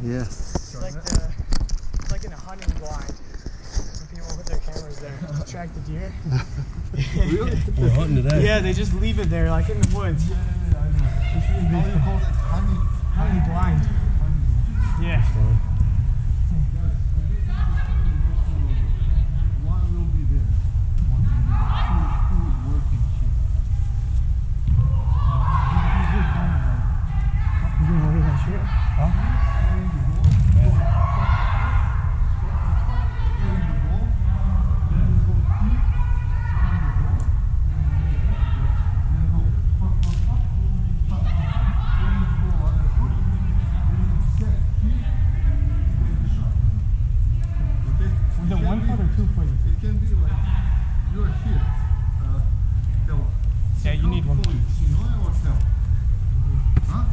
Yeah. It's like in a hunting blind. When people put their cameras there to track the deer. Really? We're hunting today. Yeah, they just leave it there, like in the woods. Yeah, I know. How do you call that? Hunting blind. Yeah. One will be there. One will be there. Two working sheep. You doing over that shit? Huh? Yeah, you need one. Huh?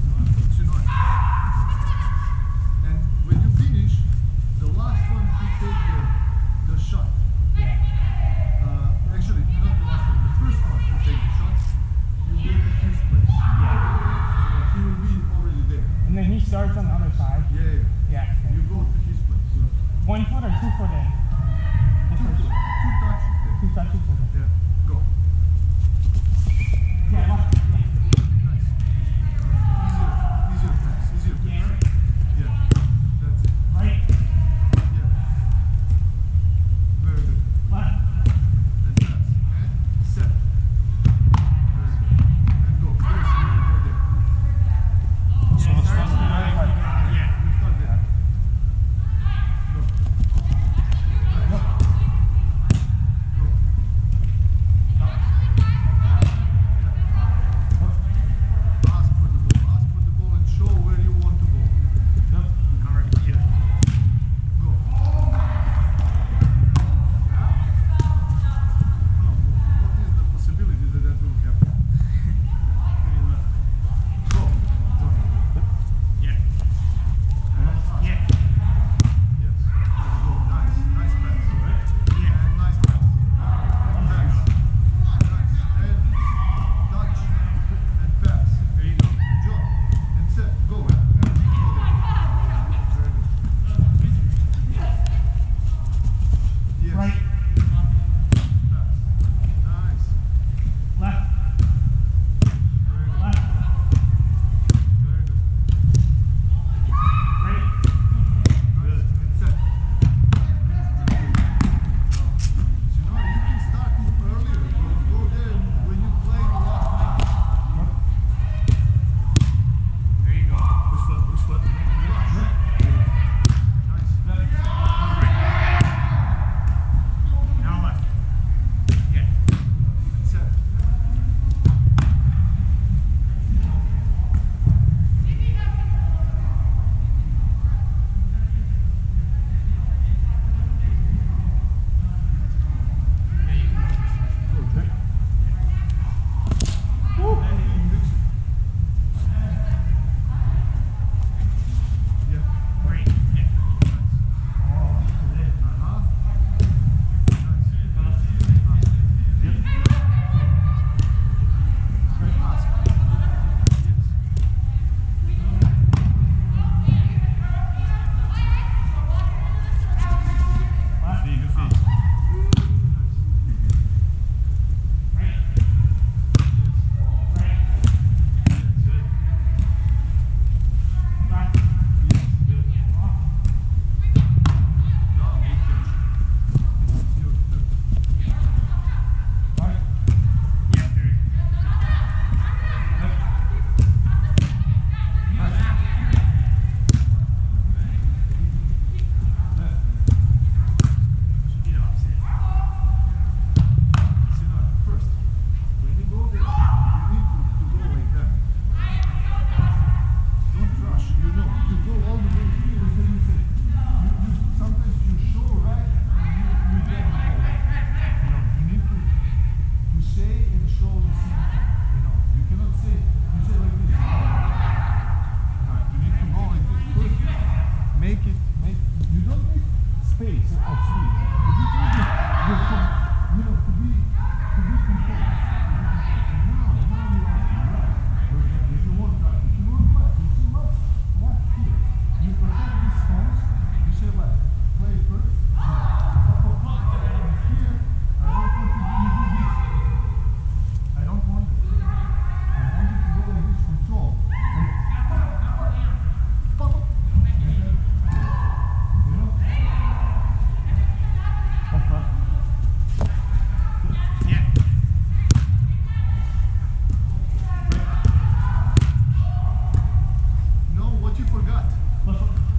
And when you finish, the last one to take the shot. Actually, not the last one, the first one to take the shot, you go to his place. So he will be already there. And then he starts on the other side. Yeah. You go to his place. 1 foot or 2 foot in? Two touches there. 2 touches. Yeah. Go. Yeah, left. Nice. Easier pass. Yeah. That's it. Right. Yeah. Very good. Left. And pass. And set. Very good. And go. Yes, go there. So it starts to right. Yeah. You start there. Go. Nice. Go. Ask for the ball. Ask for the ball and show where you want to go. All right. Yeah. Go. What is the possibility that that will happen? Go. Yeah. Yeah. Yes. Go. Nice. Nice pass. Yeah. And nice pass. Nice. Nice. And touch. And pass. There you go. Good job. And set. Go. Go there. Very good. Yes. Right. Pass. Nice. Left. Very good. Left. Very good. Right. Good. And set. So now you can start earlier. Go there when you play the last match. There you go. Which foot? Which foot? Nice. Now left. Yeah. And set. There you go. Good. Woo. Yeah. Great. Yeah. Oh, good. Uh-huh. Nice. Yep. Ask. Yes. Left. Good feet. Right. Right. Good. Left. Good. Off. No, good catch. It's your turn. Right. Yeah, there you go. Left. Should get opposite. See now, first, when you go there, you need to go like that. Don't rush, you know. You go all the way here and then you say, sometimes you show right and you get the ball. You know, you need to say and show the same thing. You know, you cannot say, you say like this. You need to go like this first. You don't need space of speed. You just need you know, to be composed. And now you are right. If you want right, if you want left, you see left here. You cut.